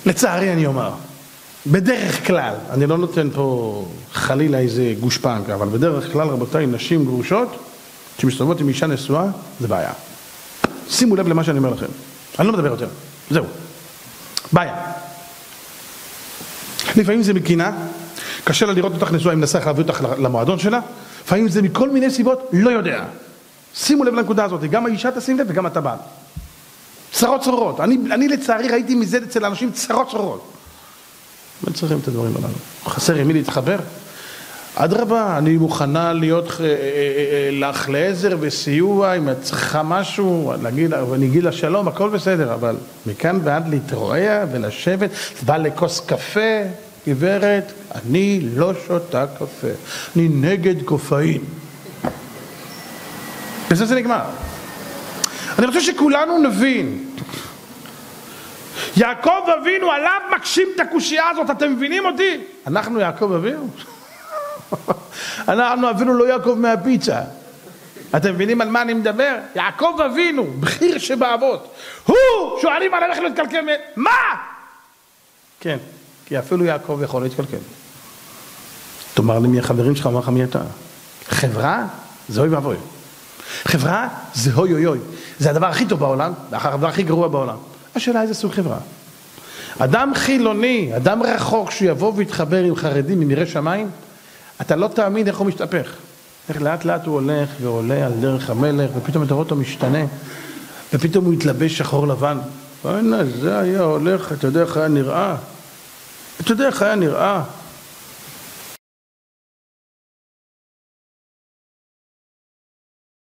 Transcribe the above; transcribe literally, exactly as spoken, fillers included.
לצערי אני אומר, בדרך כלל, אני לא נותן פה חלילה איזה גושפנק, אבל בדרך כלל רבותיי, נשים גרושות שמסתובבות עם אישה נשואה, זה בעיה. שימו לב למה שאני אומר לכם. אני לא מדבר יותר. זהו. בעיה. לפעמים זה מקינה, קשה לה לראות אותך נשואה, אם נסה איך להביא אותך למועדון שלה, לפעמים זה מכל מיני סיבות, לא יודע. שימו לב לנקודה הזאת, גם האישה תשים לב וגם אתה בעל. צרות צרורות. אני, אני לצערי ראיתי מזה אצל אנשים צרות צרורות. לא צריכים את הדברים הללו. חסר עם מי להתחבר? אדרבה, אני מוכנה להיות לך לעזר וסיוע, אם את צריכה משהו, להגיד, ואני אגיד לה שלום, הכל בסדר, אבל מכאן ועד להתרועע ולשבת, בא לכוס קפה, גברת, אני לא שותה קפה, אני נגד קופאין. וזה זה נגמר. אני רוצה שכולנו נבין, יעקב אבינו עליו מקשים את הקושייה הזאת, אתם מבינים אותי? אנחנו יעקב אבינו? אנחנו אבינו לא יעקב מהפיצה. אתם מבינים על מה אני מדבר? יעקב אבינו, בחיר שבאבות, הוא שואלים עליו איך להתקלקל, מה? כן, כי אפילו יעקב יכול להתקלקל. תאמר לי מי החברים שלך, אומר לך מי אתה. חברה זה אוי ואבוי. חברה זה אוי אוי אוי. זה הדבר הכי טוב בעולם, הדבר הכי גרוע בעולם. השאלה איזה סוג חברה. אדם חילוני, אדם רחוק שיבוא ויתחבר עם חרדים, עם יראי שמיים, אתה לא תאמין איך הוא משתפך. איך לאט לאט הוא הולך ועולה על דרך המלך, ופתאום אתה רואה אותו משתנה, ופתאום הוא יתלבש שחור לבן. ואינה, זה היה הולך, אתה יודע איך היה נראה. אתה יודע איך היה נראה.